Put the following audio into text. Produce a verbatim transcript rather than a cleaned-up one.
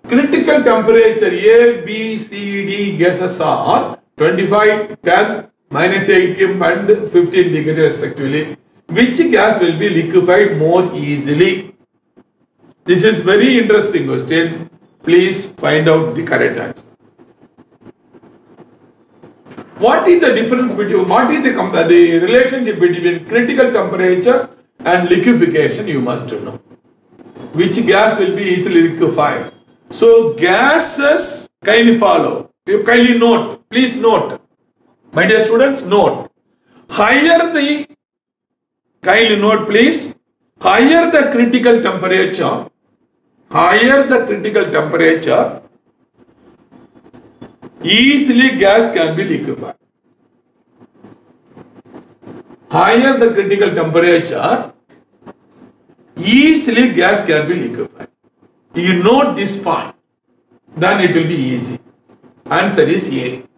Critical temperature A, B, C, D gases are twenty-five, ten, minus eighteen and fifteen degree respectively. Which gas will be liquefied more easily? This is very interesting question. Please find out the correct answer. What is the difference between, what is the, the relationship between critical temperature and liquefaction? You must know. Which gas will be easily liquefied? So gases kindly follow. You kindly note. Please note. My dear students, note. Higher the, kindly note please, higher the critical temperature, higher the critical temperature, easily gas can be liquefied. Higher the critical temperature, easily gas can be liquefied. You note this point, then it will be easy. Answer is A.